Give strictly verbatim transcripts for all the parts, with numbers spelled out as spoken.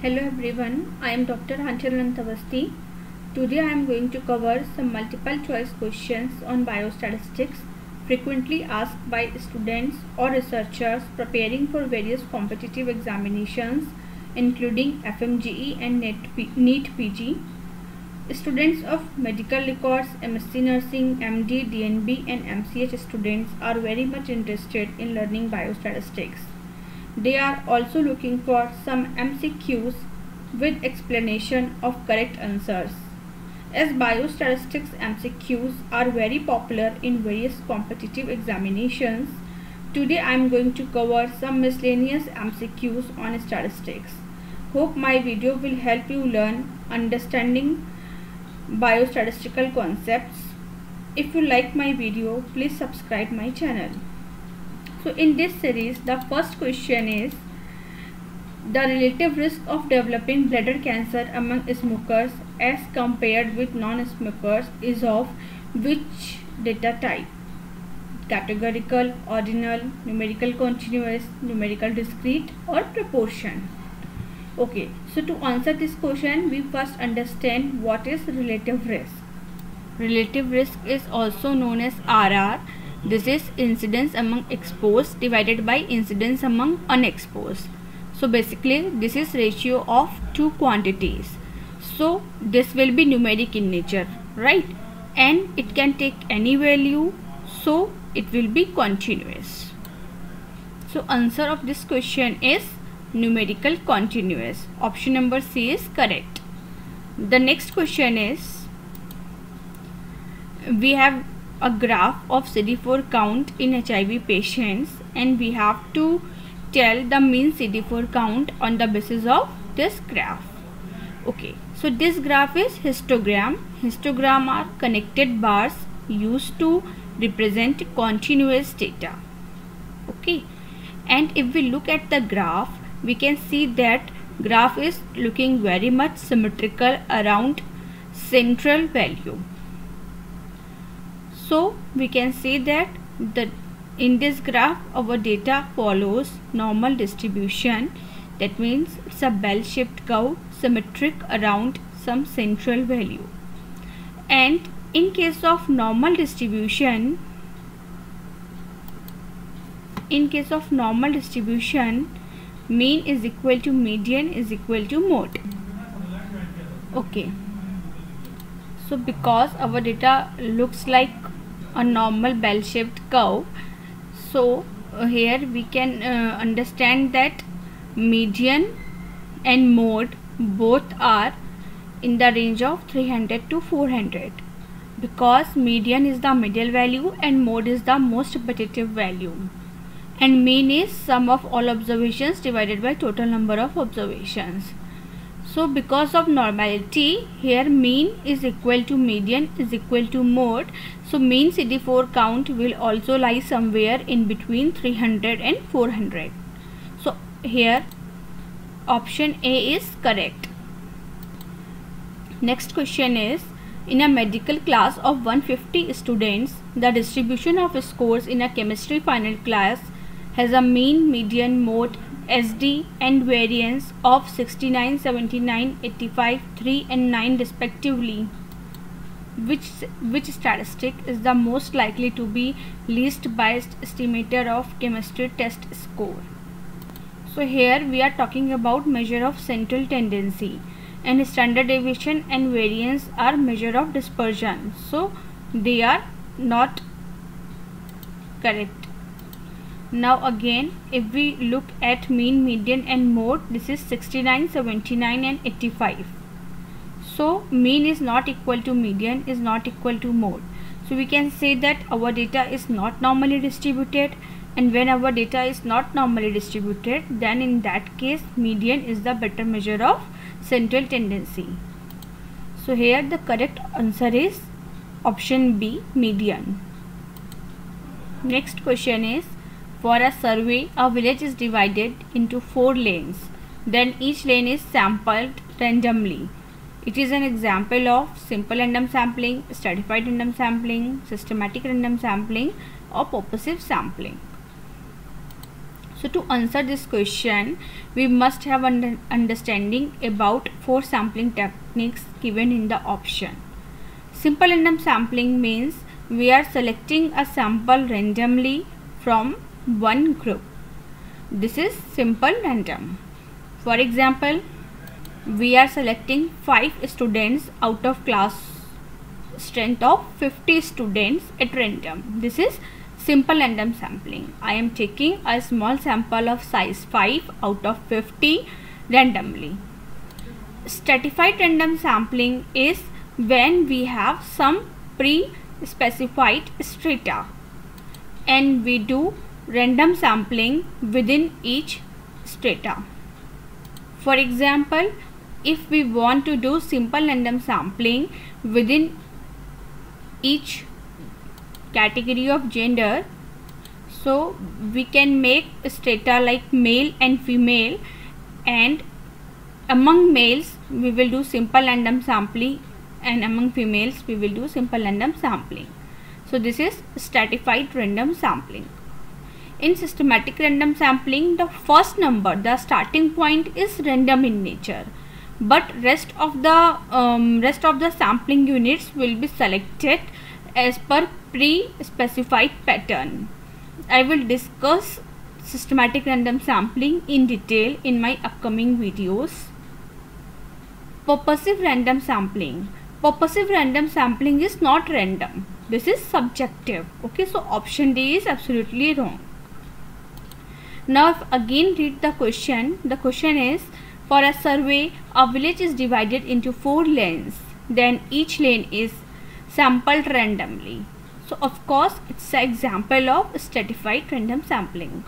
Hello everyone, I am Doctor Anchal Awasthi. Today I am going to cover some multiple choice questions on biostatistics frequently asked by students or researchers preparing for various competitive examinations including F M G E and NEET P G. Students of medical records, M S c Nursing, M D, D N B and M C H students are very much interested in learning biostatistics. They are also looking for some M C Qs with explanation of correct answers. As biostatistics M C Qs are very popular in various competitive examinations, today I am going to cover some miscellaneous M C Qs on statistics. Hope my video will help you learn understanding biostatistical concepts. If you like my video, please subscribe my channel. So in this series, the first question is the relative risk of developing bladder cancer among smokers as compared with non-smokers is of which data type? Categorical, ordinal, numerical continuous, numerical discrete or proportion? Okay, so to answer this question, we first understand what is relative risk. Relative risk is also known as R R. This is incidence among exposed divided by incidence among unexposed. So basically this is ratio of two quantities. So this will be numeric in nature, right? And it can take any value, so it will be continuous. So answer of this question is numerical continuous. Option number C is correct. The next question is, we have a graph of C D four count in H I V patients and we have to tell the mean C D four count on the basis of this graph. Okay, so this graph is histogram. Histogram are connected bars used to represent continuous data. Okay, and if we look at the graph, we can see that graph is looking very much symmetrical around central value. So we can say that the in this graph our data follows normal distribution. That means it's a bell-shaped curve symmetric around some central value. And in case of normal distribution, in case of normal distribution, mean is equal to median is equal to mode. Okay. So because our data looks like a normal bell-shaped curve, so uh, here we can uh, understand that median and mode both are in the range of three hundred to four hundred, because median is the middle value and mode is the most repetitive value, and mean is sum of all observations divided by total number of observations. So because of normality, here mean is equal to median is equal to mode. So mean C D four count will also lie somewhere in between three hundred and four hundred. So here option A is correct. Next question is, in a medical class of one hundred fifty students, the distribution of scores in a chemistry final class has a mean, median, mode, S D and variance of sixty-nine, seventy-nine, eighty-five, three and nine respectively. Which, which statistic is the most likely to be least biased estimator of chemistry test score? So here we are talking about measure of central tendency, and standard deviation and variance are measure of dispersion. So they are not correct. Now again, if we look at mean, median and mode, this is sixty-nine, seventy-nine and eighty-five. So mean is not equal to median, is not equal to mode. So we can say that our data is not normally distributed, and when our data is not normally distributed, then in that case median is the better measure of central tendency. So here the correct answer is option B, median. Next question is, for a survey, a village is divided into four lanes. Then each lane is sampled randomly. It is an example of simple random sampling, stratified random sampling, systematic random sampling or purposive sampling. So to answer this question, we must have an understanding about four sampling techniques given in the option. Simple random sampling means we are selecting a sample randomly from one group. This is simple random. For example, we are selecting five students out of class strength of fifty students at random. This is simple random sampling. I am taking a small sample of size five out of fifty randomly. Stratified random sampling is when we have some pre-specified strata and we do random sampling within each strata. For example, if we want to do simple random sampling within each category of gender, so we can make strata like male and female, and among males we will do simple random sampling and among females we will do simple random sampling. So this is stratified random sampling. In systematic random sampling, the first number, the starting point, is random in nature, but rest of the um, rest of the sampling units will be selected as per pre-specified pattern. I will discuss systematic random sampling in detail in my upcoming videos. Purposive random sampling. Purposive random sampling is not random. This is subjective. Okay, so option D is absolutely wrong. Now if again read the question, the question is, for a survey, a village is divided into four lanes, then each lane is sampled randomly. So of course it's an example of stratified random sampling.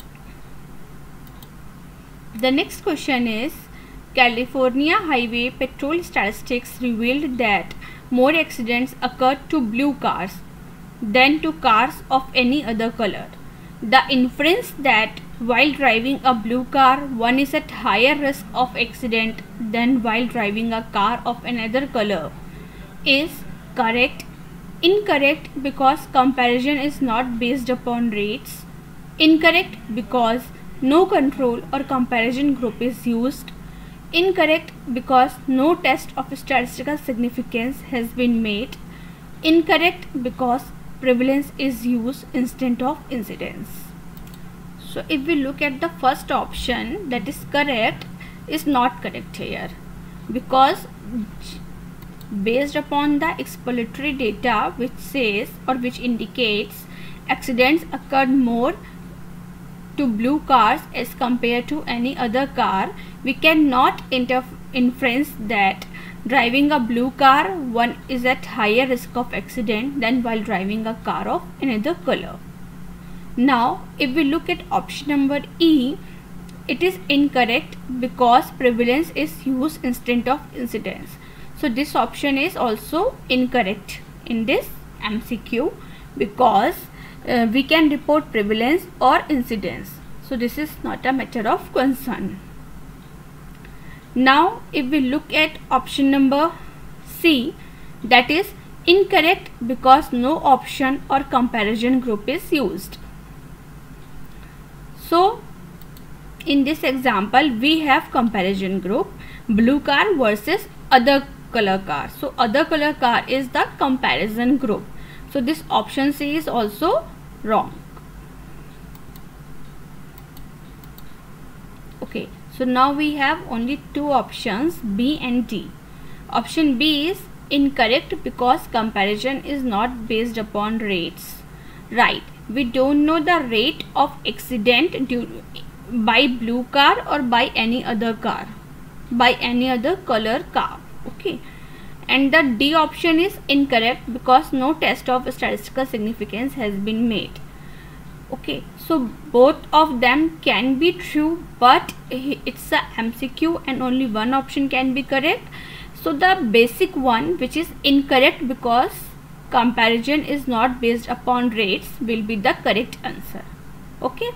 The next question is, California highway patrol statistics revealed that more accidents occurred to blue cars than to cars of any other color. The inference that while driving a blue car, one is at higher risk of accident than while driving a car of another color is correct. Incorrect because comparison is not based upon rates. Incorrect because no control or comparison group is used. Incorrect because no test of statistical significance has been made. Incorrect because prevalence is used instead of incidence. So if we look at the first option, that is correct, is not correct here, because based upon the exploratory data which says or which indicates accidents occurred more to blue cars as compared to any other car, we cannot inference that driving a blue car, one is at higher risk of accident than while driving a car of another color. Now if we look at option number E, it is incorrect because prevalence is used instead of incidence. So this option is also incorrect in this M C Q because uh, we can report prevalence or incidence. So this is not a matter of concern. Now if we look at option number C, that is incorrect because no option or comparison group is used. So in this example we have comparison group, blue car versus other color car. So other color car is the comparison group. So this option C is also wrong. Okay, so now we have only two options, B and D. Option B is incorrect because comparison is not based upon rates. Right, we don't know the rate of accident due by blue car or by any other car, by any other color car. Okay, and the D option is incorrect because no test of statistical significance has been made. Okay, so both of them can be true, but it's a M C Q and only one option can be correct. So the basic one, which is incorrect because comparison is not based upon rates, will be the correct answer. Okay,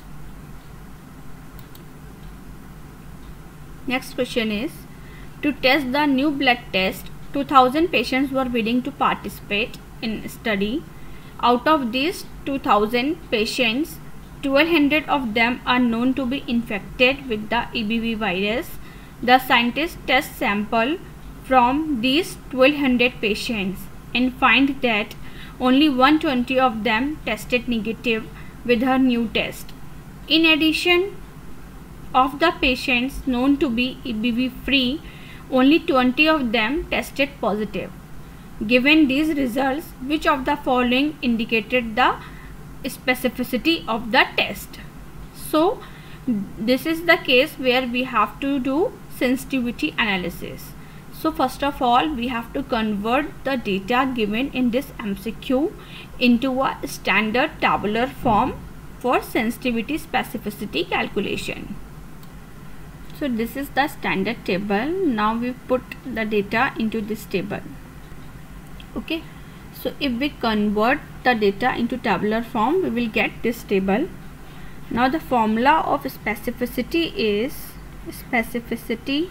next question is, to test the new blood test, two thousand patients were willing to participate in study. Out of these two thousand patients, twelve hundred of them are known to be infected with the E B V virus. The scientists test sample from these twelve hundred patients and find that only one hundred twenty of them tested negative with her new test. In addition, of the patients known to be E B V free, only twenty of them tested positive. Given these results, which of the following indicated the specificity of the test? So this is the case where we have to do sensitivity analysis. So first of all, we have to convert the data given in this M C Q into a standard tabular form for sensitivity specificity calculation. So this is the standard table. Now we put the data into this table. Okay, so if we convert the data into tabular form, we will get this table. Now the formula of specificity is specificity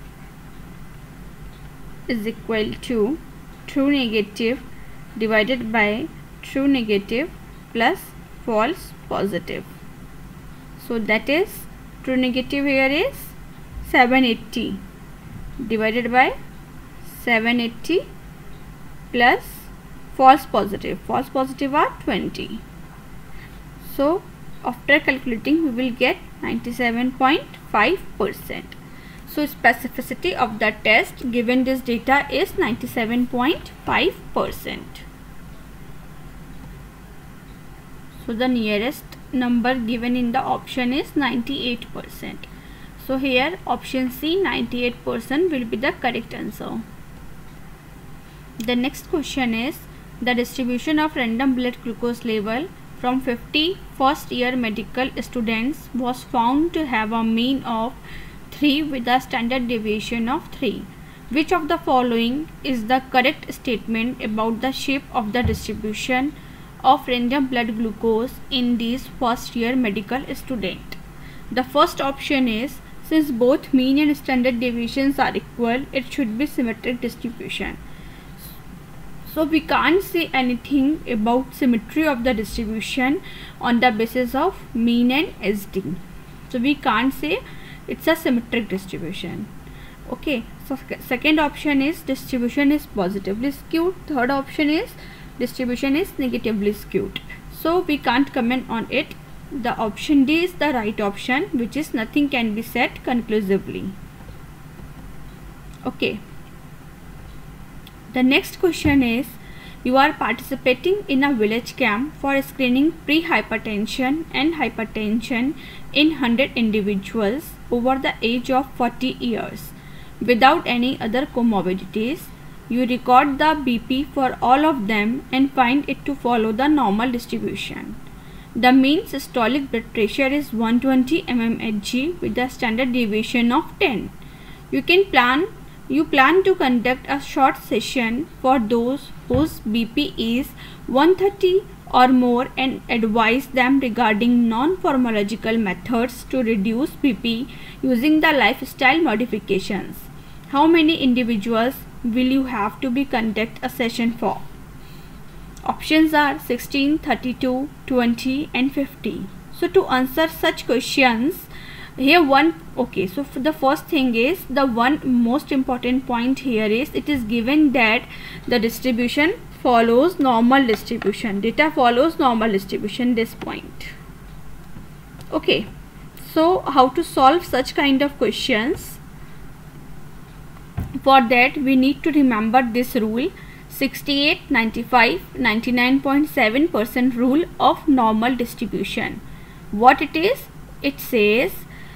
is equal to true negative divided by true negative plus false positive. So that is true negative here is seven eighty divided by seven eighty plus false positive. False positive are twenty. So after calculating, we will get ninety-seven point five percent. So specificity of the test given this data is ninety-seven point five percent. So the nearest number given in the option is ninety-eight percent. So here option C, ninety-eight percent will be the correct answer. The next question is the distribution of random blood glucose level from fifty first year medical students was found to have a mean of three with a standard deviation of three. Which of the following is the correct statement about the shape of the distribution of random blood glucose in these first year medical student? The first option is, since both mean and standard deviations are equal, it should be symmetric distribution. So we can't say anything about symmetry of the distribution on the basis of mean and S D. So we can't say it's a symmetric distribution. Okay, so second option is distribution is positively skewed. Third option is distribution is negatively skewed. So we can't comment on it. The option D is the right option, which is nothing can be said conclusively. Okay. The next question is, you are participating in a village camp for screening pre-hypertension and hypertension in one hundred individuals over the age of forty years without any other comorbidities. You record the B P for all of them and find it to follow the normal distribution. The mean systolic blood pressure is one hundred twenty millimeters per G with a standard deviation of ten. You can plan You plan to conduct a short session for those whose B P is one thirty or more and advise them regarding non-pharmacological methods to reduce B P using the lifestyle modifications. How many individuals will you have to be conduct a session for? Options are sixteen, thirty-two, twenty and fifty. So to answer such questions, here one okay so for the first thing is, the one most important point here is, it is given that the distribution follows normal distribution. Data follows normal distribution, this point. Okay, so how to solve such kind of questions? For that we need to remember this rule, sixty-eight, ninety-five, ninety-nine point seven percent rule of normal distribution. What it is? It says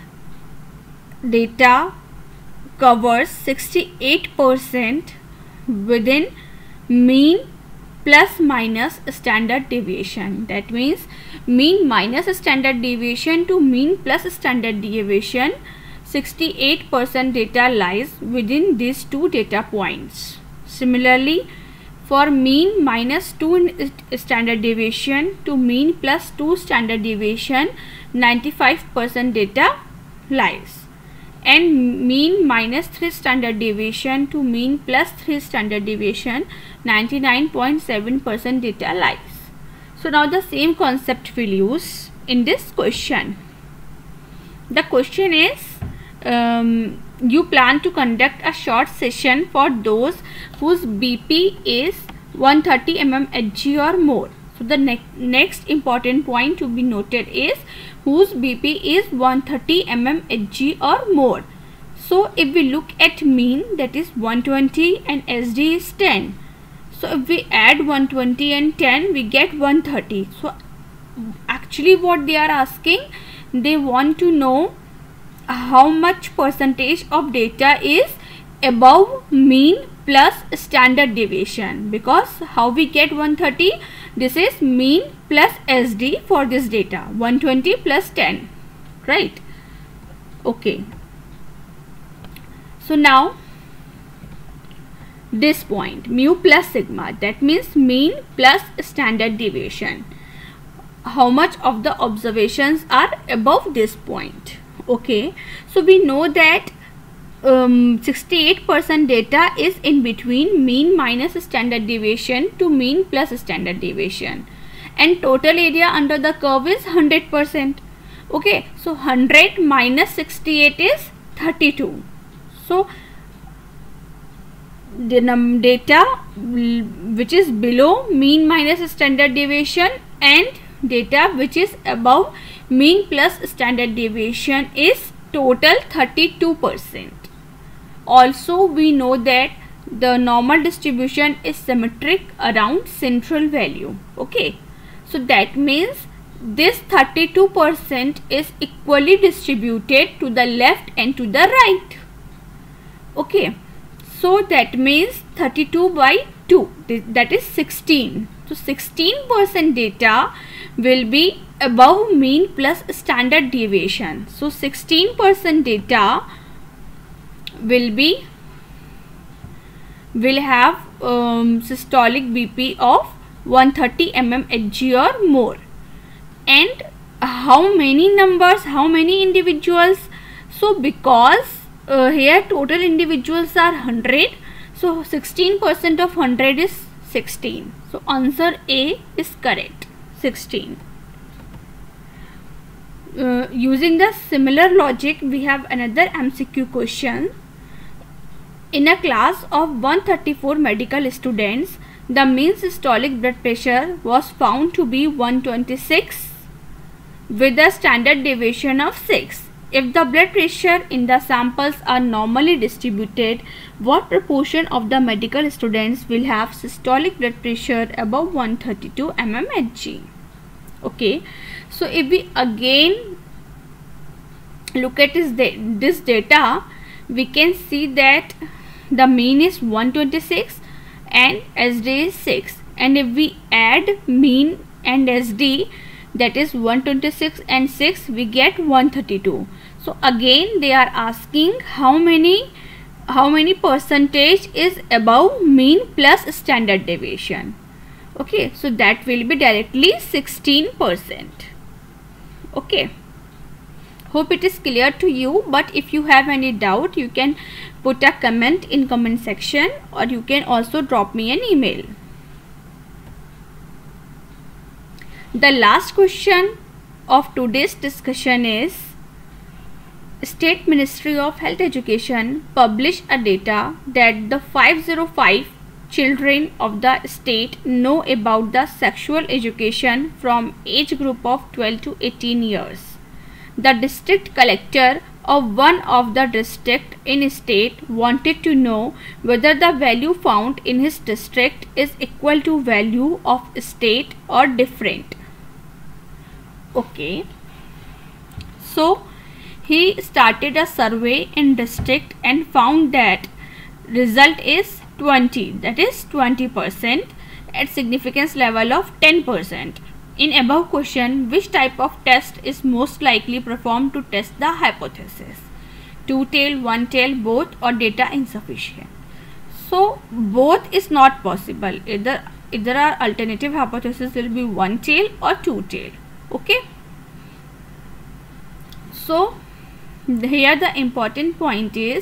data covers sixty-eight percent within mean plus minus standard deviation. That means mean minus standard deviation to mean plus standard deviation, sixty-eight percent data lies within these two data points. Similarly, for mean minus two standard deviation to mean plus two standard deviation, ninety-five percent data lies. And mean minus three standard deviation to mean plus three standard deviation, ninety-nine point seven percent data lies. So now the same concept will use. in this question. The question is, um, you plan to conduct a short session for those whose B P is one hundred thirty millimeters Hg or more. So the ne next important point to be noted is whose B P is one hundred thirty millimeters Hg or more. So if we look at mean, that is one hundred twenty and S D is ten. So if we add one hundred twenty and ten, we get one hundred thirty. So actually what they are asking, they want to know how much percentage of data is above mean plus standard deviation, because how we get one hundred thirty, this is mean plus S D for this data, one hundred twenty plus ten, right? Okay. So now this point, mu plus sigma, that means mean plus standard deviation. How much of the observations are above this point? Okay, so we know that um, sixty-eight percent data is in between mean minus standard deviation to mean plus standard deviation, and total area under the curve is one hundred percent. Okay, so one hundred minus sixty-eight is thirty-two. So the num data which is below mean minus standard deviation and data which is above mean plus standard deviation is total thirty-two percent. Also we know that the normal distribution is symmetric around central value. Okay, so that means this thirty-two percent is equally distributed to the left and to the right. Okay, so that means thirty-two by two, that is sixteen. So sixteen percent data will be above mean plus standard deviation. So sixteen percent data will be will have um, systolic B P of one hundred thirty millimeters Hg or more. And how many numbers, how many individuals? So because uh, here total individuals are one hundred, so sixteen percent of one hundred is sixteen. So answer A is correct, sixteen. Uh, using the similar logic, we have another M C Q question. In a class of one hundred thirty-four medical students, the mean systolic blood pressure was found to be one hundred twenty-six with a standard deviation of six. If the blood pressure in the samples are normally distributed, what proportion of the medical students will have systolic blood pressure above one hundred thirty-two millimeters Hg? Okay, so if we again look at this, this data, we can see that the mean is one hundred twenty-six and S D is six, and if we add mean and S D, that is one hundred twenty-six and six, we get one hundred thirty-two. So again they are asking how many how many percentage is above mean plus standard deviation. Okay, so that will be directly sixteen percent. Okay, hope it is clear to you, but if you have any doubt, you can put a comment in comment section, or you can also drop me an email. The last question of today's discussion is, State Ministry of Health Education published a data that the five hundred five children of the state know about the sexual education from age group of twelve to eighteen years. The district collector of one of the district in state wanted to know whether the value found in his district is equal to value of state or different. Okay, so he started a survey in district and found that result is twenty, that is twenty percent at significance level of ten percent. In above question, which type of test is most likely performed to test the hypothesis? Two tail, one tail, both, or data insufficient? So both is not possible. Either either our alternative hypothesis will be one tail or two tail. Okay. So here the important point is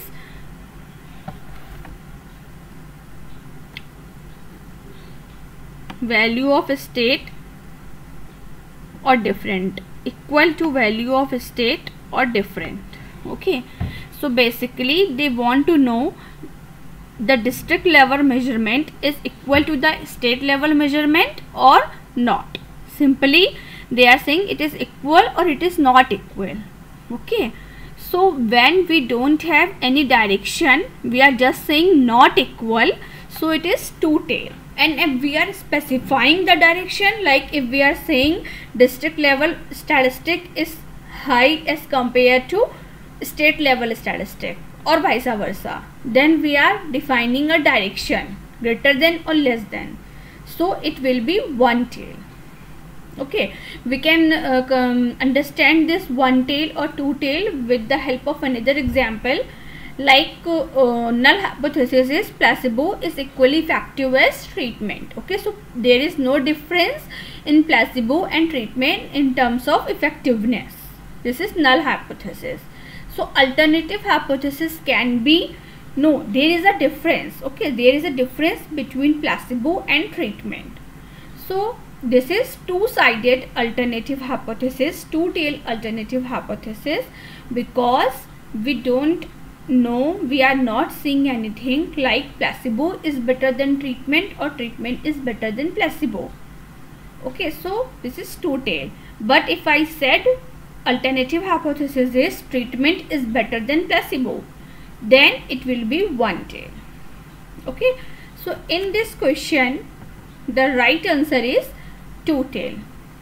value of state or different. equal to value of state or different. Okay, so basically they want to know the district level measurement is equal to the state level measurement or not. Simply they are saying it is equal or it is not equal. Okay, so when we don't have any direction, we are just saying not equal, so it is two tail. And if we are specifying the direction, like if we are saying district level statistic is high as compared to state level statistic or vice versa, then we are defining a direction greater than or less than, so it will be one tail. Okay, we can uh, um, understand this one tail or two tail with the help of another example. Like uh, uh, null hypothesis is placebo is equally effective as treatment. Okay, so there is no difference in placebo and treatment in terms of effectiveness. This is null hypothesis. So alternative hypothesis can be, no, there is a difference. Okay, there is a difference between placebo and treatment. So this is two-sided alternative hypothesis, two-tail alternative hypothesis, because we don't know, we are not seeing anything like placebo is better than treatment or treatment is better than placebo. Okay, so this is two-tail. But if I said alternative hypothesis is treatment is better than placebo, then it will be one tail. Okay, so in this question the right answer is two tail.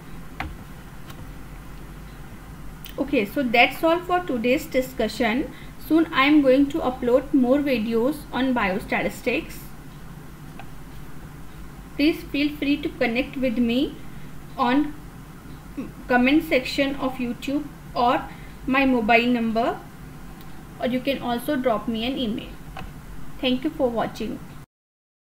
Okay, so that's all for today's discussion. Soon I am going to upload more videos on biostatistics. Please feel free to connect with me on comment section of YouTube or my mobile number, or you can also drop me an email. Thank you for watching.